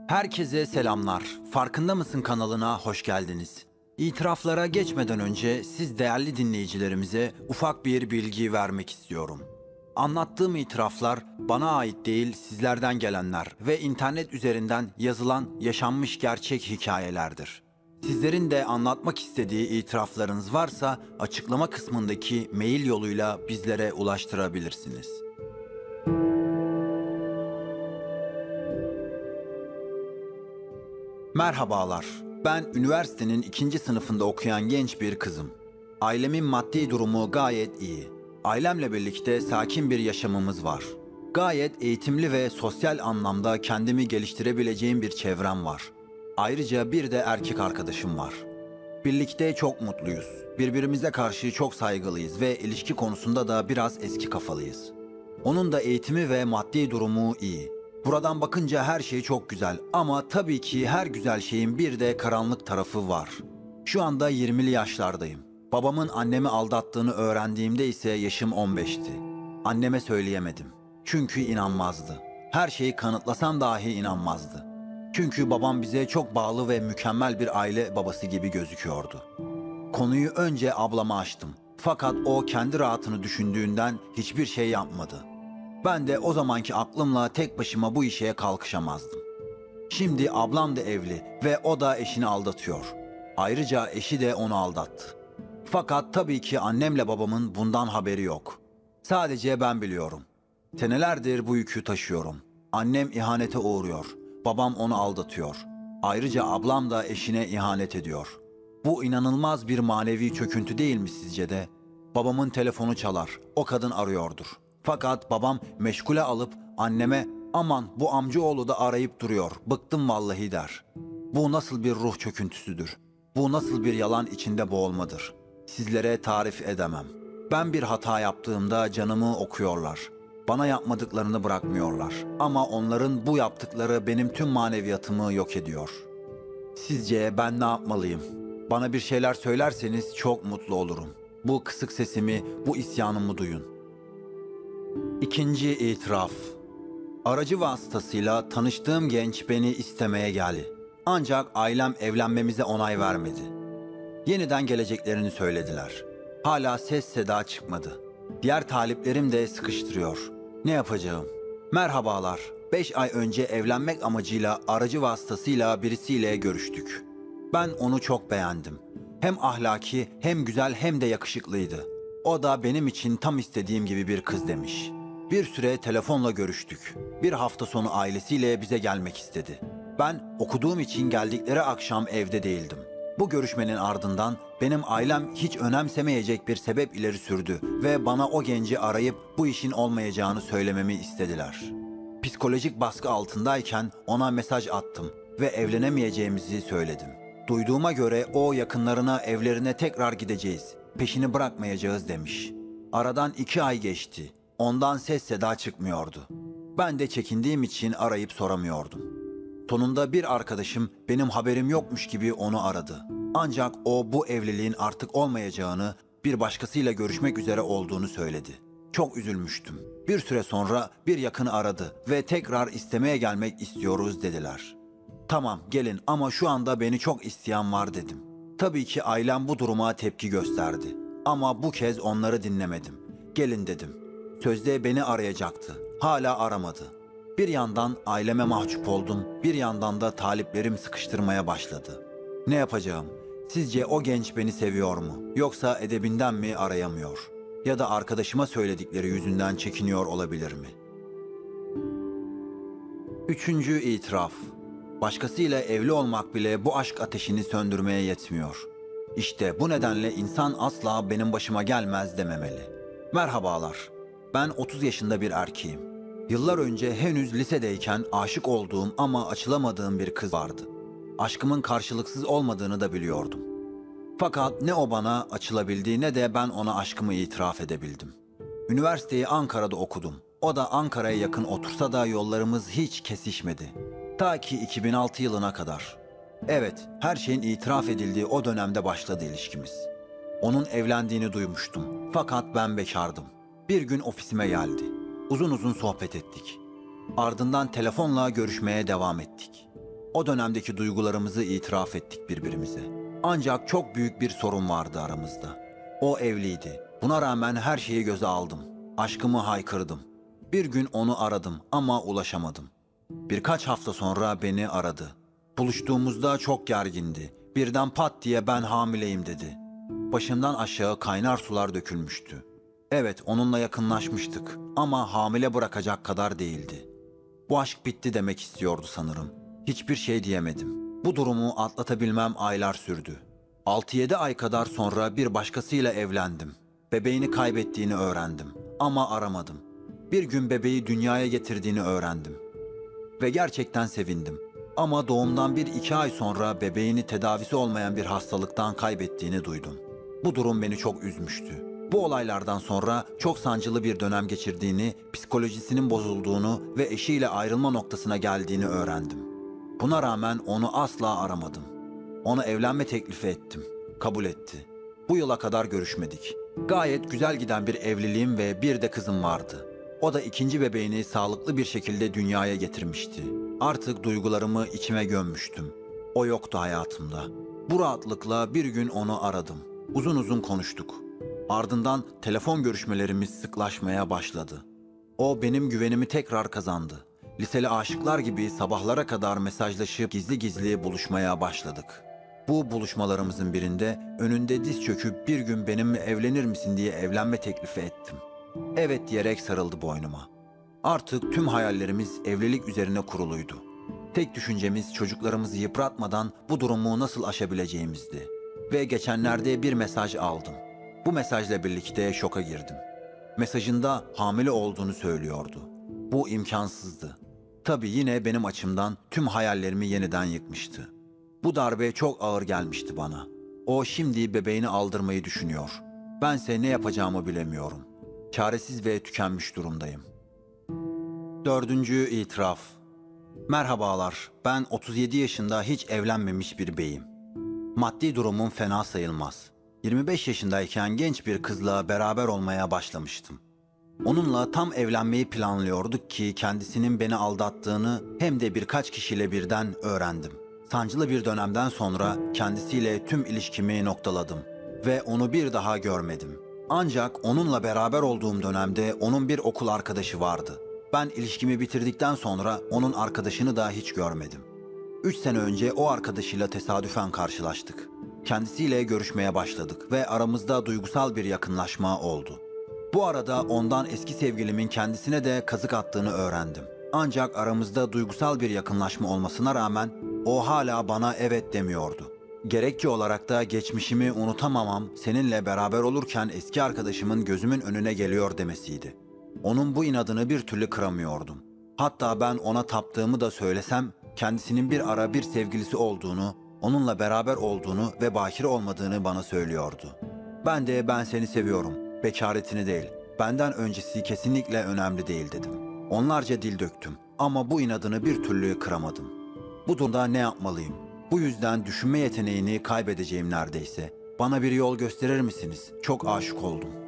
Herkese selamlar. Farkında mısın kanalına hoş geldiniz. İtiraflara geçmeden önce siz değerli dinleyicilerimize ufak bir bilgi vermek istiyorum. Anlattığım itiraflar bana ait değil, sizlerden gelenler ve internet üzerinden yazılan yaşanmış gerçek hikayelerdir. Sizlerin de anlatmak istediği itiraflarınız varsa açıklama kısmındaki mail yoluyla bizlere ulaştırabilirsiniz. Merhabalar, ben üniversitenin 2. sınıfında okuyan genç bir kızım. Ailemin maddi durumu gayet iyi. Ailemle birlikte sakin bir yaşamımız var. Gayet eğitimli ve sosyal anlamda kendimi geliştirebileceğim bir çevrem var. Ayrıca bir de erkek arkadaşım var. Birlikte çok mutluyuz. Birbirimize karşı çok saygılıyız ve ilişki konusunda da biraz eski kafalıyız. Onun da eğitimi ve maddi durumu iyi. Buradan bakınca her şey çok güzel ama tabii ki her güzel şeyin bir de karanlık tarafı var. Şu anda 20'li yaşlardayım. Babamın annemi aldattığını öğrendiğimde ise yaşım 15'ti. Anneme söyleyemedim. Çünkü inanmazdı. Her şeyi kanıtlasam dahi inanmazdı. Çünkü babam bize çok bağlı ve mükemmel bir aile babası gibi gözüküyordu. Konuyu önce ablama açtım. Fakat o kendi rahatını düşündüğünden hiçbir şey yapmadı. Ben de o zamanki aklımla tek başıma bu işe kalkışamazdım. Şimdi ablam da evli ve o da eşini aldatıyor. Ayrıca eşi de onu aldattı. Fakat tabii ki annemle babamın bundan haberi yok. Sadece ben biliyorum. Senelerdir bu yükü taşıyorum. Annem ihanete uğruyor. Babam onu aldatıyor. Ayrıca ablam da eşine ihanet ediyor. Bu inanılmaz bir manevi çöküntü değil mi sizce de? Babamın telefonu çalar. O kadın arıyordur. Fakat babam meşgule alıp anneme "Aman bu amcaoğlu da arayıp duruyor. Bıktım vallahi" der. Bu nasıl bir ruh çöküntüsüdür? Bu nasıl bir yalan içinde boğulmadır? Sizlere tarif edemem. Ben bir hata yaptığımda canımı okuyorlar. Bana yapmadıklarını bırakmıyorlar. Ama onların bu yaptıkları benim tüm maneviyatımı yok ediyor. Sizce ben ne yapmalıyım? Bana bir şeyler söylerseniz çok mutlu olurum. Bu kısık sesimi, bu isyanımı duyun. İkinci itiraf. Aracı vasıtasıyla tanıştığım genç beni istemeye geldi. Ancak ailem evlenmemize onay vermedi. Yeniden geleceklerini söylediler. Hala ses seda çıkmadı. Diğer taliplerim de sıkıştırıyor. Ne yapacağım? Merhabalar. 5 ay önce evlenmek amacıyla aracı vasıtasıyla birisiyle görüştük. Ben onu çok beğendim. Hem ahlaki, hem güzel, hem de yakışıklıydı. O da benim için tam istediğim gibi bir kız demiş. Bir süre telefonla görüştük. Bir hafta sonu ailesiyle bize gelmek istedi. Ben okuduğum için geldikleri akşam evde değildim. Bu görüşmenin ardından benim ailem hiç önemsemeyecek bir sebep ileri sürdü ve bana o genci arayıp bu işin olmayacağını söylememi istediler. Psikolojik baskı altındayken ona mesaj attım ve evlenemeyeceğimizi söyledim. Duyduğuma göre o yakınlarına evlerine tekrar gideceğiz, peşini bırakmayacağız demiş. Aradan 2 ay geçti. Ondan ses seda çıkmıyordu. Ben de çekindiğim için arayıp soramıyordum. Sonunda bir arkadaşım benim haberim yokmuş gibi onu aradı. Ancak o bu evliliğin artık olmayacağını, bir başkasıyla görüşmek üzere olduğunu söyledi. Çok üzülmüştüm. Bir süre sonra bir yakını aradı ve tekrar istemeye gelmek istiyoruz dediler. Tamam gelin ama şu anda beni çok isteyen var dedim. Tabii ki ailem bu duruma tepki gösterdi. Ama bu kez onları dinlemedim. Gelin dedim. Sözde beni arayacaktı. Hala aramadı. Bir yandan aileme mahcup oldum, bir yandan da taliplerim sıkıştırmaya başladı. Ne yapacağım? Sizce o genç beni seviyor mu? Yoksa edebinden mi arayamıyor? Ya da arkadaşıma söyledikleri yüzünden çekiniyor olabilir mi? Üçüncü itiraf. Başkasıyla evli olmak bile bu aşk ateşini söndürmeye yetmiyor. İşte bu nedenle insan asla benim başıma gelmez dememeli. Merhabalar. Ben 30 yaşında bir erkeğim. Yıllar önce henüz lisedeyken aşık olduğum ama açılamadığım bir kız vardı. Aşkımın karşılıksız olmadığını da biliyordum. Fakat ne o bana açılabildi ne de ben ona aşkımı itiraf edebildim. Üniversiteyi Ankara'da okudum. O da Ankara'ya yakın otursa da yollarımız hiç kesişmedi. Ta ki 2006 yılına kadar. Evet, her şeyin itiraf edildiği o dönemde başladı ilişkimiz. Onun evlendiğini duymuştum. Fakat ben bekardım. Bir gün ofisime geldi. Uzun uzun sohbet ettik. Ardından telefonla görüşmeye devam ettik. O dönemdeki duygularımızı itiraf ettik birbirimize. Ancak çok büyük bir sorun vardı aramızda. O evliydi. Buna rağmen her şeyi göze aldım. Aşkımı haykırdım. Bir gün onu aradım ama ulaşamadım. Birkaç hafta sonra beni aradı. Buluştuğumuzda çok gergindi. Birden pat diye ben hamileyim dedi. Başımdan aşağı kaynar sular dökülmüştü. Evet, onunla yakınlaşmıştık ama hamile bırakacak kadar değildi. Bu aşk bitti demek istiyordu sanırım. Hiçbir şey diyemedim. Bu durumu atlatabilmem aylar sürdü. 6-7 ay kadar sonra bir başkasıyla evlendim. Bebeğini kaybettiğini öğrendim ama aramadım. Bir gün bebeği dünyaya getirdiğini öğrendim. Ve gerçekten sevindim. Ama doğumdan 1-2 ay sonra bebeğini tedavisi olmayan bir hastalıktan kaybettiğini duydum. Bu durum beni çok üzmüştü. Bu olaylardan sonra çok sancılı bir dönem geçirdiğini, psikolojisinin bozulduğunu ve eşiyle ayrılma noktasına geldiğini öğrendim. Buna rağmen onu asla aramadım. Ona evlenme teklifi ettim. Kabul etti. Bu yıla kadar görüşmedik. Gayet güzel giden bir evliliğim ve bir de kızım vardı. O da ikinci bebeğini sağlıklı bir şekilde dünyaya getirmişti. Artık duygularımı içime gömmüştüm. O yoktu hayatımda. Bu rahatlıkla bir gün onu aradım. Uzun uzun konuştuk. Ardından telefon görüşmelerimiz sıklaşmaya başladı. O benim güvenimi tekrar kazandı. Liseli aşıklar gibi sabahlara kadar mesajlaşıp gizli gizli buluşmaya başladık. Bu buluşmalarımızın birinde önünde diz çöküp bir gün benimle evlenir misin diye evlenme teklifi ettim. Evet diyerek sarıldı boynuma. Artık tüm hayallerimiz evlilik üzerine kuruluydu. Tek düşüncemiz çocuklarımızı yıpratmadan bu durumu nasıl aşabileceğimizdi. Ve geçenlerde bir mesaj aldım. Bu mesajla birlikte şoka girdim. Mesajında hamile olduğunu söylüyordu. Bu imkansızdı. Tabii yine benim açımdan tüm hayallerimi yeniden yıkmıştı. Bu darbe çok ağır gelmişti bana. O şimdi bebeğini aldırmayı düşünüyor. Bense ne yapacağımı bilemiyorum. Çaresiz ve tükenmiş durumdayım. 4. itiraf. Merhabalar, ben 37 yaşında hiç evlenmemiş bir beyim. Maddi durumum fena sayılmaz. 25 yaşındayken genç bir kızla beraber olmaya başlamıştım. Onunla tam evlenmeyi planlıyorduk ki kendisinin beni aldattığını hem de birkaç kişiyle birden öğrendim. Sancılı bir dönemden sonra kendisiyle tüm ilişkimi noktaladım ve onu bir daha görmedim. Ancak onunla beraber olduğum dönemde onun bir okul arkadaşı vardı. Ben ilişkimi bitirdikten sonra onun arkadaşını da hiç görmedim. 3 sene önce o arkadaşıyla tesadüfen karşılaştık. Kendisiyle görüşmeye başladık ve aramızda duygusal bir yakınlaşma oldu. Bu arada ondan eski sevgilimin kendisine de kazık attığını öğrendim. Ancak aramızda duygusal bir yakınlaşma olmasına rağmen o hala bana evet demiyordu. Gerekçe olarak da geçmişimi unutamamam, seninle beraber olurken eski arkadaşımın gözümün önüne geliyor demesiydi. Onun bu inadını bir türlü kıramıyordum. Hatta ben ona taptığımı da söylesem, kendisinin bir ara bir sevgilisi olduğunu, onunla beraber olduğunu ve bakire olmadığını bana söylüyordu. Ben seni seviyorum, bekaretini değil, benden öncesi kesinlikle önemli değil dedim. Onlarca dil döktüm ama bu inadını bir türlü kıramadım. Bu durumda ne yapmalıyım? Bu yüzden düşünme yeteneğini kaybedeceğim neredeyse. Bana bir yol gösterir misiniz? Çok aşık oldum.